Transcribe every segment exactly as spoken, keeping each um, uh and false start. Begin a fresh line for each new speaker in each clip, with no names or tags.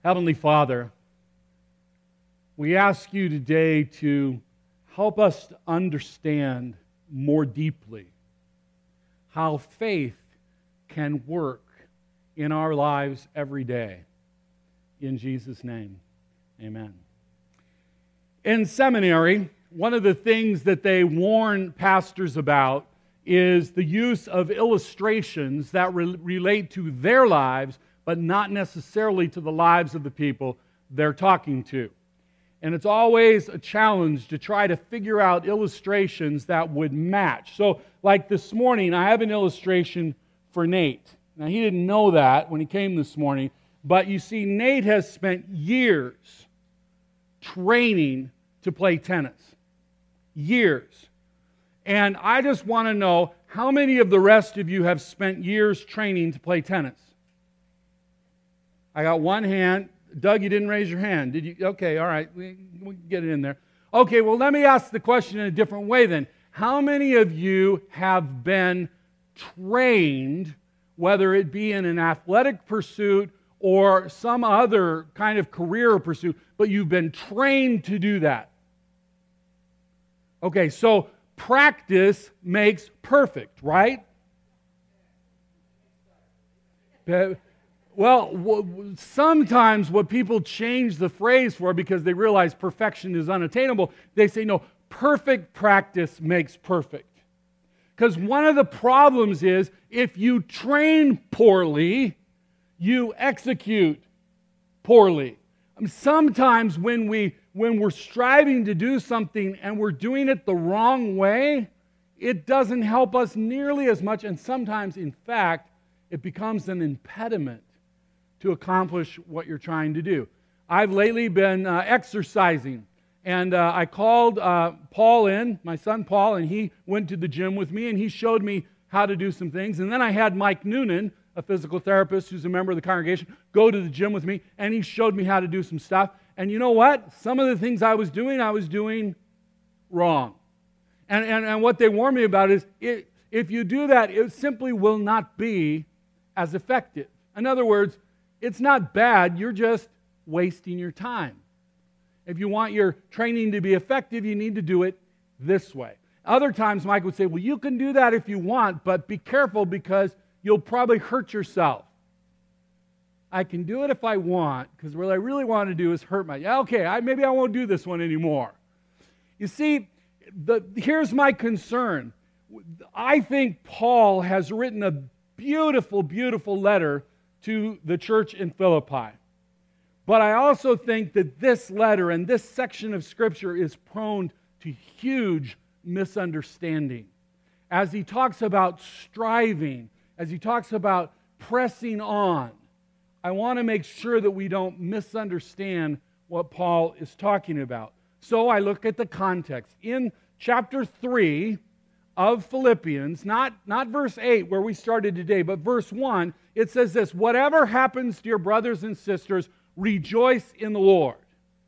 Heavenly Father, we ask you today to help us to understand more deeply how faith can work in our lives every day. In Jesus' name, amen. In seminary, one of the things that they warn pastors about is the use of illustrations that re- relate to their lives, but not necessarily to the lives of the people they're talking to. And it's always a challenge to try to figure out illustrations that would match. So, like this morning, I have an illustration for Nate. Now, he didn't know that when he came this morning, but you see, Nate has spent years training to play tennis. Years. And I just want to know, how many of the rest of you have spent years training to play tennis? I got one hand. Doug, you didn't raise your hand. Did you? Okay, all right. We, we can get it in there. Okay, well, let me ask the question in a different way then. How many of you have been trained, whether it be in an athletic pursuit or some other kind of career pursuit, but you've been trained to do that? Okay, so practice makes perfect, right? Well, sometimes what people change the phrase for, because they realize perfection is unattainable, they say, no, perfect practice makes perfect. Because one of the problems is, if you train poorly, you execute poorly. I mean, sometimes when, we, when we're striving to do something and we're doing it the wrong way, it doesn't help us nearly as much, and sometimes, in fact, it becomes an impediment to accomplish what you're trying to do. I've lately been uh, exercising, and uh, I called uh, Paul in, my son Paul, and he went to the gym with me, and he showed me how to do some things. And then I had Mike Noonan, a physical therapist who's a member of the congregation, go to the gym with me, and he showed me how to do some stuff. And you know what? Some of the things I was doing, I was doing wrong. And, and, and what they warned me about is, it, if you do that, it simply will not be as effective. In other words, it's not bad, you're just wasting your time. If you want your training to be effective, you need to do it this way. Other times, Mike would say, well, you can do that if you want, but be careful because you'll probably hurt yourself. I can do it if I want, because what I really want to do is hurt my... Okay, I, maybe I won't do this one anymore. You see, the, here's my concern. I think Paul has written a beautiful, beautiful letter to the church in Philippi. But I also think that this letter and this section of Scripture is prone to huge misunderstanding. As he talks about striving, as he talks about pressing on, I want to make sure that we don't misunderstand what Paul is talking about. So I look at the context. In chapter three of Philippians, not, not verse eight where we started today, but verse one, it says this: whatever happens to your brothers and sisters, rejoice in the Lord.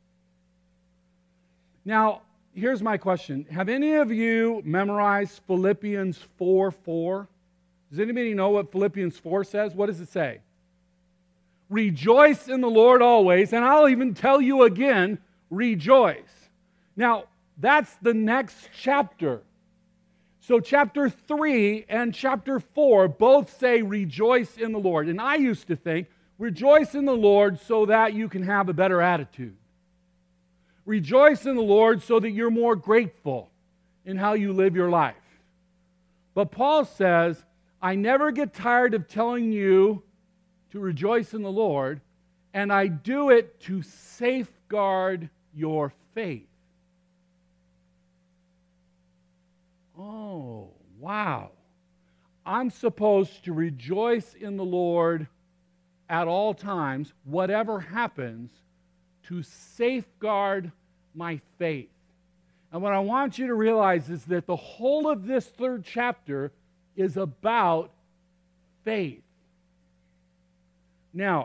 Now, here's my question. Have any of you memorized Philippians four four? Does anybody know what Philippians four says? What does it say? Rejoice in the Lord always, and I'll even tell you again, rejoice. Now, that's the next chapter. So chapter three and chapter four both say rejoice in the Lord. And I used to think, rejoice in the Lord so that you can have a better attitude. Rejoice in the Lord so that you're more grateful in how you live your life. But Paul says, I never get tired of telling you to rejoice in the Lord, and I do it to safeguard your faith. Oh, wow. I'm supposed to rejoice in the Lord at all times, whatever happens, to safeguard my faith. And what I want you to realize is that the whole of this third chapter is about faith. Now,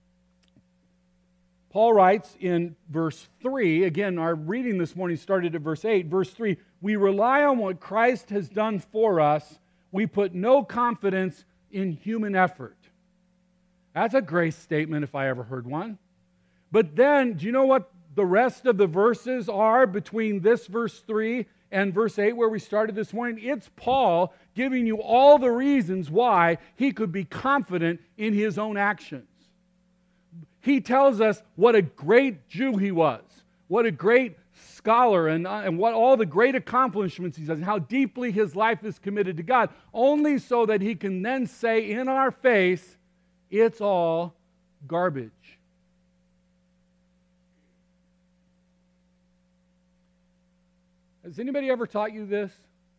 Paul writes in verse three, again, our reading this morning started at verse eight, verse three, we rely on what Christ has done for us. We put no confidence in human effort. That's a grace statement if I ever heard one. But then, do you know what the rest of the verses are between this verse three and verse eight where we started this morning? It's Paul giving you all the reasons why he could be confident in his own actions. He tells us what a great Jew he was, what a great scholar, and, uh, and what all the great accomplishments he does, and how deeply his life is committed to God, only so that he can then say in our face, it's all garbage. Has anybody ever taught you this?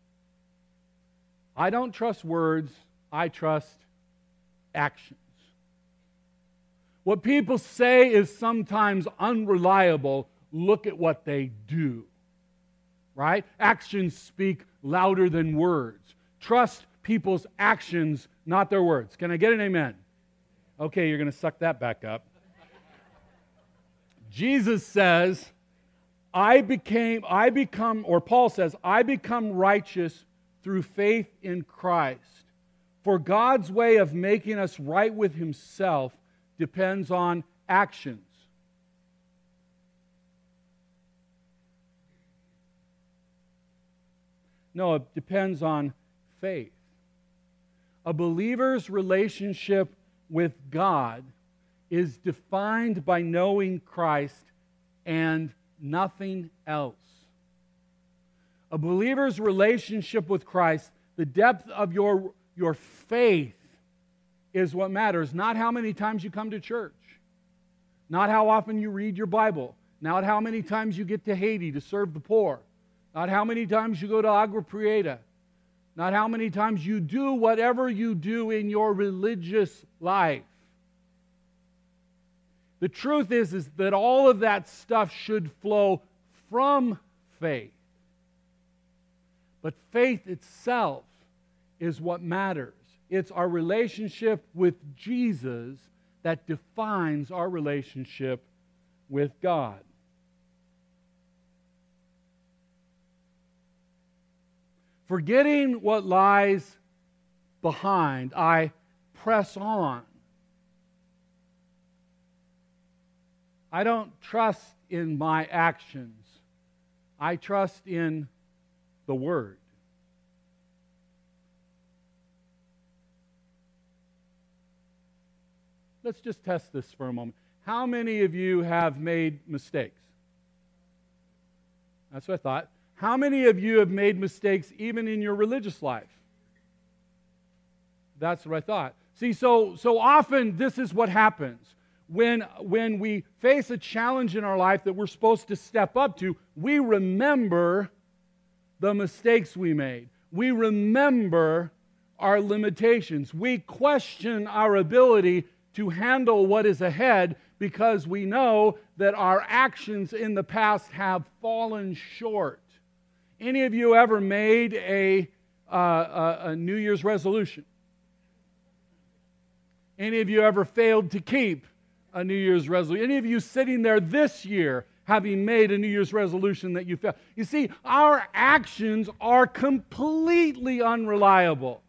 I don't trust words, I trust actions. What people say is sometimes unreliable. Look at what they do. Right? Actions speak louder than words. Trust people's actions, not their words. Can I get an amen? Okay, you're going to suck that back up. Jesus says, I became, I become, or Paul says, I become righteous through faith in Christ. For God's way of making us right with Himself depends on actions. No, it depends on faith. A believer's relationship with God is defined by knowing Christ and nothing else. A believer's relationship with Christ, the depth of your, your faith is what matters. Not how many times you come to church. Not how often you read your Bible. Not how many times you get to Haiti to serve the poor. Not how many times you go to Agua Prieta. Not how many times you do whatever you do in your religious life. The truth is, is that all of that stuff should flow from faith. But faith itself is what matters. It's our relationship with Jesus that defines our relationship with God. Forgetting what lies behind, I press on. I don't trust in my actions. I trust in the Word. Let's just test this for a moment. How many of you have made mistakes? That's what I thought. How many of you have made mistakes even in your religious life? That's what I thought. See, so, so often this is what happens. When, when we face a challenge in our life that we're supposed to step up to, we remember the mistakes we made. We remember our limitations. We question our ability to handle what is ahead because we know that our actions in the past have fallen short. Any of you ever made a, uh, a, a New Year's resolution? Any of you ever failed to keep a New Year's resolution? Any of you sitting there this year having made a New Year's resolution that you failed? You see, our actions are completely unreliable.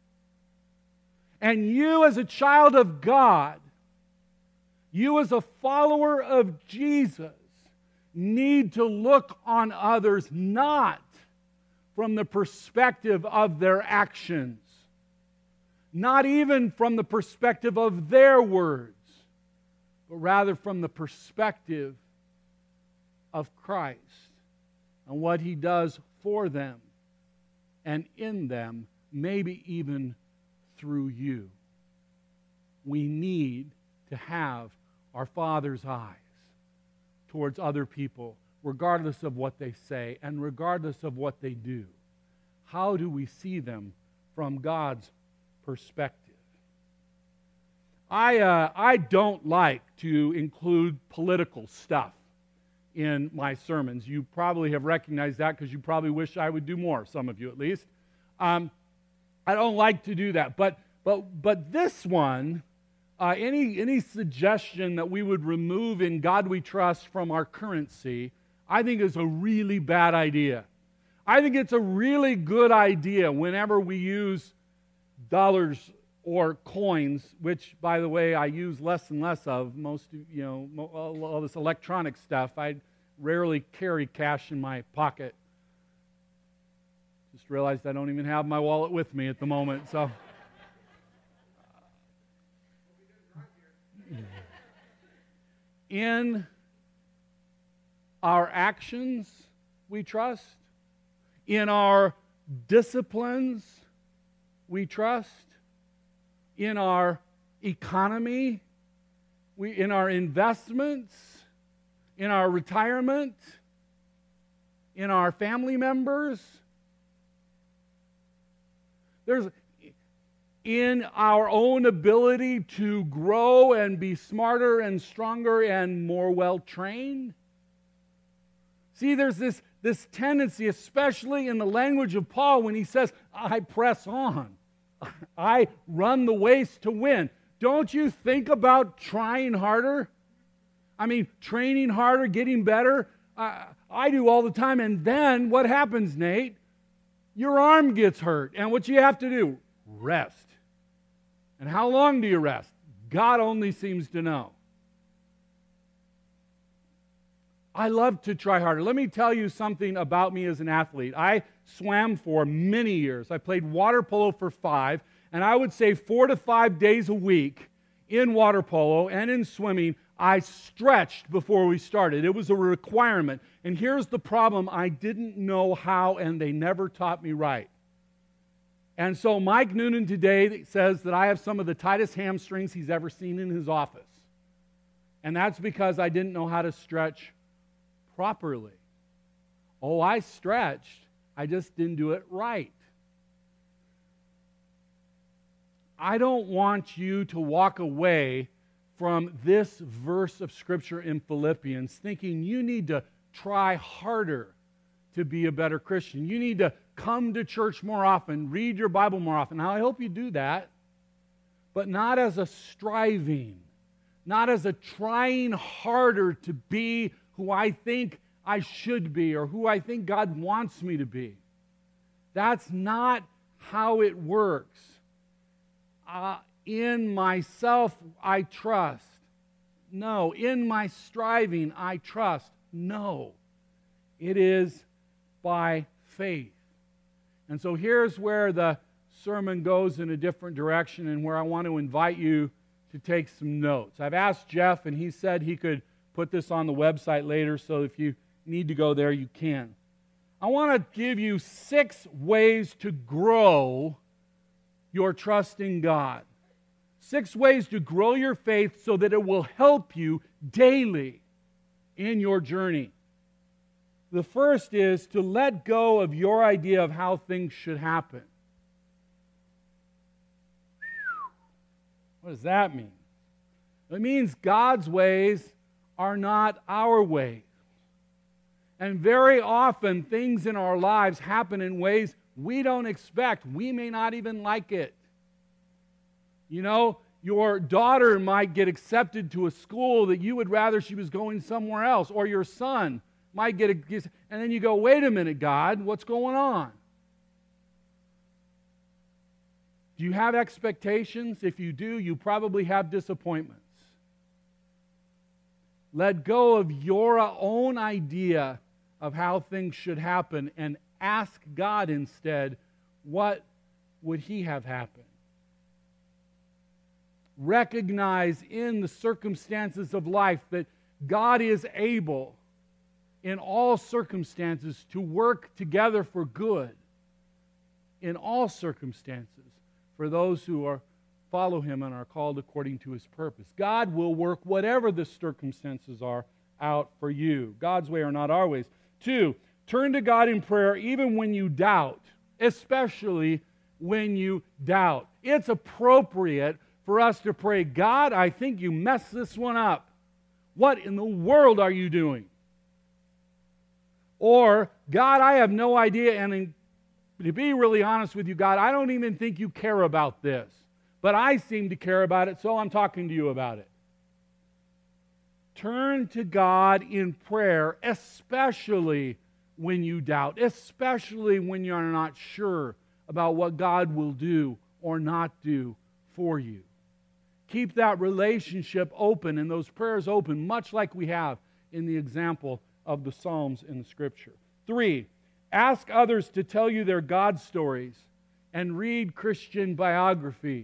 And you as a child of God, you as a follower of Jesus, need to look on others not from the perspective of their actions, not even from the perspective of their words, but rather from the perspective of Christ and what He does for them and in them, maybe even through you. We need to have our Father's eyes towards other people, regardless of what they say and regardless of what they do. How do we see them from God's perspective? I, uh, I don't like to include political stuff in my sermons. You probably have recognized that because you probably wish I would do more, some of you at least. Um, I don't like to do that. But, but, but this one, Uh, any, any suggestion that we would remove In God We Trust from our currency, I think is a really bad idea. I think it's a really good idea whenever we use dollars or coins, which, by the way, I use less and less of. Most, you know, all, all this electronic stuff, I rarely carry cash in my pocket. Just realized I don't even have my wallet with me at the moment, so. In our actions, we trust. In our disciplines, we trust. In our economy, we, in our investments, in our retirement, in our family members. There's in our own ability to grow and be smarter and stronger and more well-trained. See, there's this, this tendency, especially in the language of Paul, when he says, I press on. I run the race to win. Don't you think about trying harder? I mean, training harder, getting better. Uh, I do all the time. And then what happens, Nate? Your arm gets hurt. And what you have to do? Rest. And how long do you rest? God only seems to know. I love to try harder. Let me tell you something about me as an athlete. I swam for many years. I played water polo for five, and I would say four to five days a week in water polo and in swimming, I stretched before we started. It was a requirement. And here's the problem. I didn't know how, and they never taught me right. And so Mike Noonan today says that I have some of the tightest hamstrings he's ever seen in his office. And that's because I didn't know how to stretch properly. Oh, I stretched. I just didn't do it right. I don't want you to walk away from this verse of Scripture in Philippians thinking you need to try harder to be a better Christian. You need to come to church more often, read your Bible more often. Now, I hope you do that, but not as a striving, not as a trying harder to be who I think I should be or who I think God wants me to be. That's not how it works. Uh, in myself, I trust. No. In my striving, I trust. No. It is by faith. And so here's where the sermon goes in a different direction and where I want to invite you to take some notes. I've asked Jeff, and he said he could put this on the website later, so if you need to go there, you can. I want to give you six ways to grow your trust in God. Six ways to grow your faith so that it will help you daily in your journey. The first is to let go of your idea of how things should happen. What does that mean? It means God's ways are not our ways. And very often things in our lives happen in ways we don't expect. We may not even like it. You know, your daughter might get accepted to a school that you would rather she was going somewhere else, or your son might get a, and then you go, wait a minute, God, what's going on? Do you have expectations? If you do, you probably have disappointments. Let go of your own idea of how things should happen and ask God instead, what would He have happen? Recognize in the circumstances of life that God is able in all circumstances to work together for good in all circumstances for those who are follow Him and are called according to His purpose. God will work whatever the circumstances are out for you. God's way are not our ways. Two, turn to God in prayer even when you doubt, especially when you doubt. It's appropriate for us to pray, God, I think you messed this one up. What in the world are you doing? Or, God, I have no idea, and to be really honest with you, God, I don't even think you care about this. But I seem to care about it, so I'm talking to you about it. Turn to God in prayer, especially when you doubt, especially when you're not sure about what God will do or not do for you. Keep that relationship open and those prayers open, much like we have in the example of the Psalms in the Scripture. Three, ask others to tell you their God stories and read Christian biographies.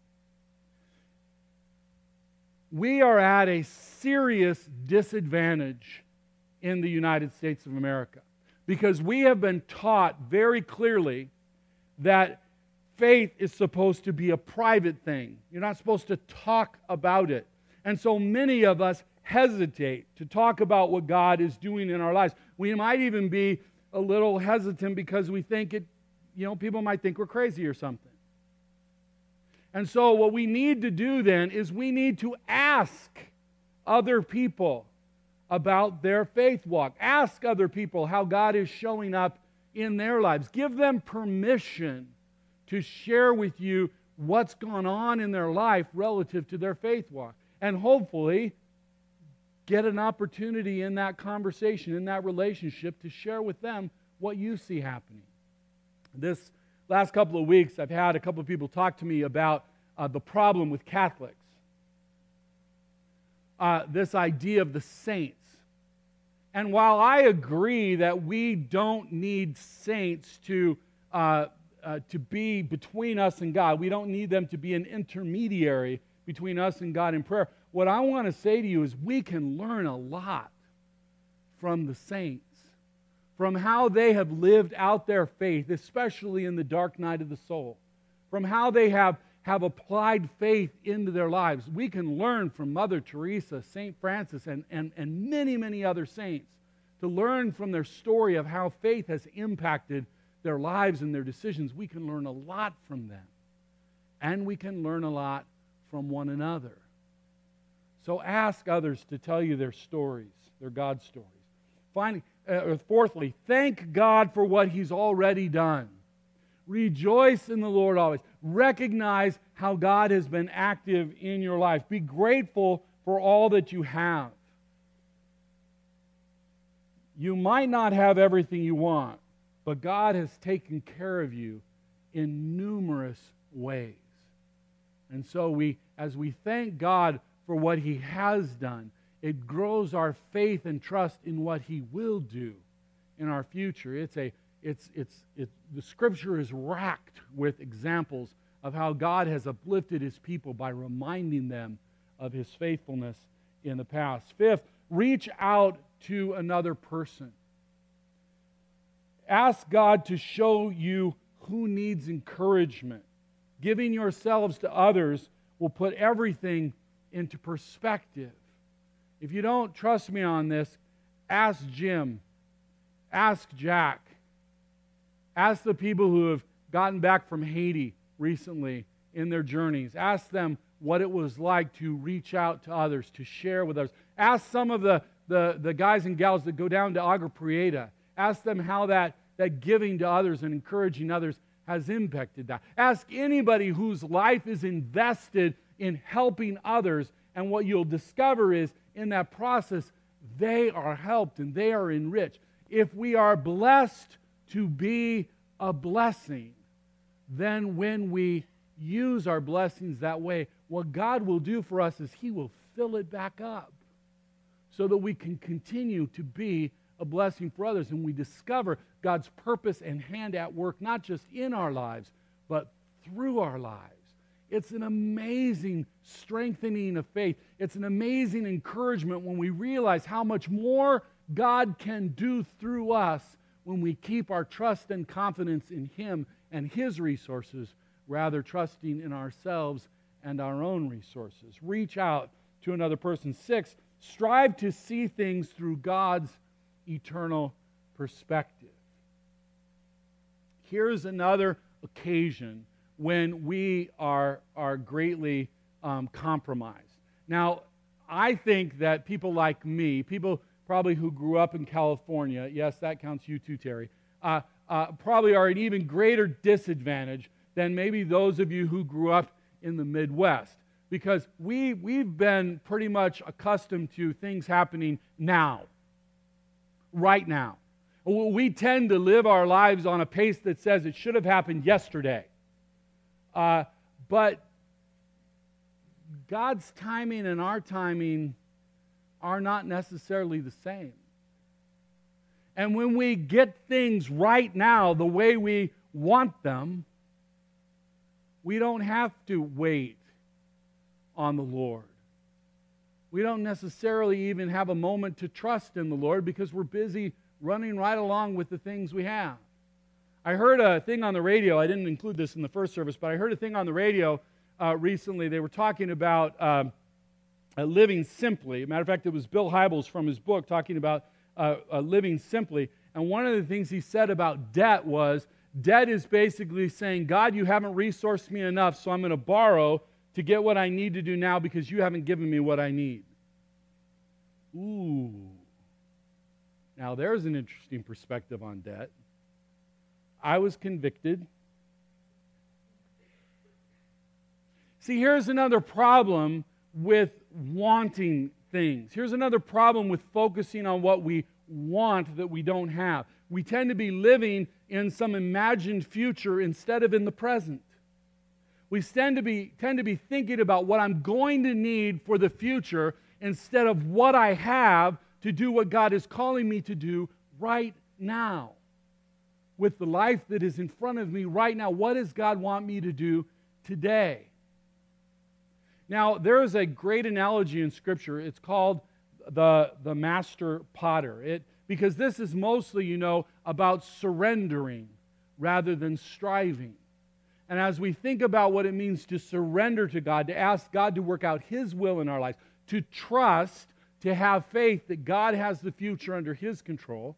We are at a serious disadvantage in the United States of America because we have been taught very clearly that faith is supposed to be a private thing. You're not supposed to talk about it. And so many of us hesitate to talk about what God is doing in our lives. We might even be a little hesitant because we think it, you know, people might think we're crazy or something. And so what we need to do then is we need to ask other people about their faith walk. Ask other people how God is showing up in their lives. Give them permission to share with you what's gone on in their life relative to their faith walk. And hopefully get an opportunity in that conversation, in that relationship, to share with them what you see happening. This last couple of weeks, I've had a couple of people talk to me about uh, the problem with Catholics. Uh, this idea of the saints. And while I agree that we don't need saints to, uh, uh, to be between us and God, we don't need them to be an intermediary between us and God in prayer, what I want to say to you is we can learn a lot from the saints, from how they have lived out their faith, especially in the dark night of the soul, from how they have, have applied faith into their lives. We can learn from Mother Teresa, Saint Francis, and, and, and many, many other saints to learn from their story of how faith has impacted their lives and their decisions. We can learn a lot from them. And we can learn a lot from one another. So ask others to tell you their stories, their God stories. Finally, uh, fourthly, thank God for what He's already done. Rejoice in the Lord always. Recognize how God has been active in your life. Be grateful for all that you have. You might not have everything you want, but God has taken care of you in numerous ways. And so we, as we thank God for what He has done, it grows our faith and trust in what He will do in our future. It's a, it's, it's, it, the Scripture is racked with examples of how God has uplifted His people by reminding them of His faithfulness in the past. Fifth, reach out to another person. Ask God to show you who needs encouragement. Giving yourselves to others will put everything into perspective. If you don't trust me on this, ask Jim. Ask Jack. Ask the people who have gotten back from Haiti recently in their journeys. Ask them what it was like to reach out to others, to share with others. Ask some of the, the, the guys and gals that go down to Agua Prieta. Ask them how that, that giving to others and encouraging others has impacted that. Ask anybody whose life is invested in helping others, and what you'll discover is in that process, they are helped and they are enriched. If we are blessed to be a blessing, then when we use our blessings that way, what God will do for us is He will fill it back up so that we can continue to be a blessing for others, and we discover God's purpose and hand at work, not just in our lives, but through our lives. It's an amazing strengthening of faith. It's an amazing encouragement when we realize how much more God can do through us when we keep our trust and confidence in Him and His resources, rather trusting in ourselves and our own resources. Reach out to another person. Six, strive to see things through God's eternal perspective. Here's another occasion when we are, are greatly um, compromised. Now, I think that people like me, people probably who grew up in California, yes, that counts you too, Terry, uh, uh, probably are at an even greater disadvantage than maybe those of you who grew up in the Midwest, because we, we've been pretty much accustomed to things happening now, right now. We tend to live our lives on a pace that says it should have happened yesterday. Uh, but God's timing and our timing are not necessarily the same. And when we get things right now the way we want them, we don't have to wait on the Lord. We don't necessarily even have a moment to trust in the Lord because we're busy running right along with the things we have. I heard a thing on the radio. I didn't include this in the first service, but I heard a thing on the radio uh, recently. They were talking about uh, uh, living simply. As a matter of fact, it was Bill Hybels from his book talking about uh, uh, living simply. And one of the things he said about debt was, debt is basically saying, God, you haven't resourced me enough, so I'm going to borrow to get what I need to do now because you haven't given me what I need. Ooh. Now, there's an interesting perspective on debt. I was convicted. See, here's another problem with wanting things. Here's another problem with focusing on what we want that we don't have. We tend to be living in some imagined future instead of in the present. We tend to be, tend to be thinking about what I'm going to need for the future instead of what I have to do what God is calling me to do right now. With the life that is in front of me right now, what does God want me to do today? Now, there is a great analogy in Scripture. It's called the, the master potter. It, because this is mostly, you know, about surrendering rather than striving. And as we think about what it means to surrender to God, to ask God to work out His will in our lives, to trust, to have faith that God has the future under His control,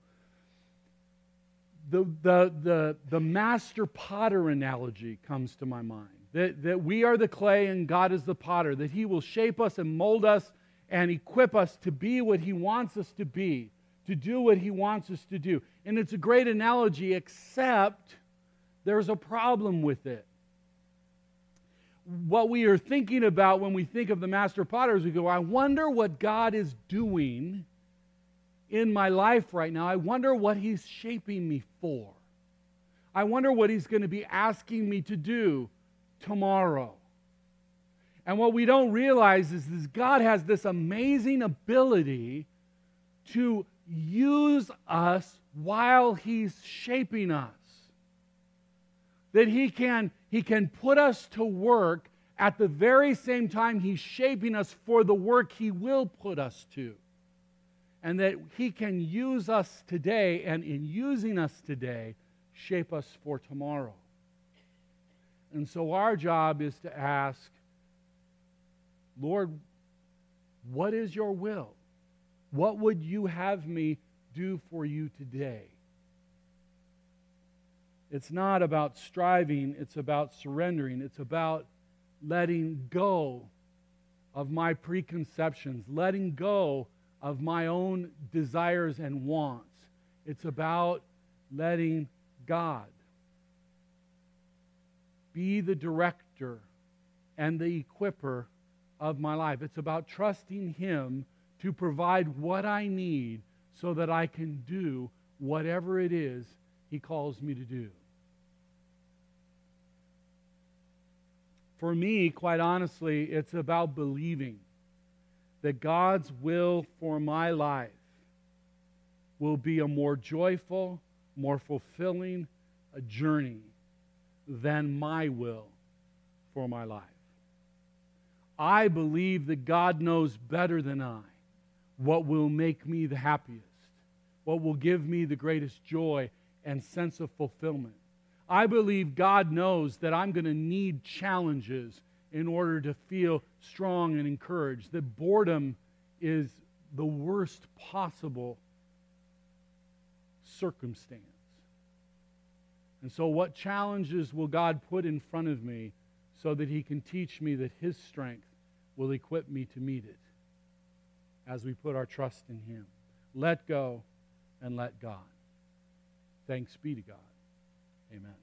The, the, the, the master potter analogy comes to my mind. That, that we are the clay and God is the potter. That He will shape us and mold us and equip us to be what He wants us to be. To do what He wants us to do. And it's a great analogy, except there's a problem with it. What we are thinking about when we think of the master potter is we go, I wonder what God is doing in my life right now. I wonder what He's shaping me for. I wonder what He's going to be asking me to do tomorrow. And what we don't realize is, is God has this amazing ability to use us while He's shaping us. That He can, He can put us to work at the very same time He's shaping us for the work He will put us to. And that He can use us today, and in using us today, shape us for tomorrow. And so our job is to ask, Lord, what is your will? What would you have me do for you today? It's not about striving, it's about surrendering. It's about letting go of my preconceptions, letting go of my own desires and wants. It's about letting God be the director and the equipper of my life. It's about trusting Him to provide what I need so that I can do whatever it is He calls me to do. For me, quite honestly, it's about believing that God's will for my life will be a more joyful, more fulfilling a journey than my will for my life. I believe that God knows better than I what will make me the happiest, what will give me the greatest joy and sense of fulfillment. I believe God knows that I'm going to need challenges in order to feel strong and encouraged. That boredom is the worst possible circumstance. And so what challenges will God put in front of me so that He can teach me that His strength will equip me to meet it as we put our trust in Him? Let go and let God. Thanks be to God. Amen.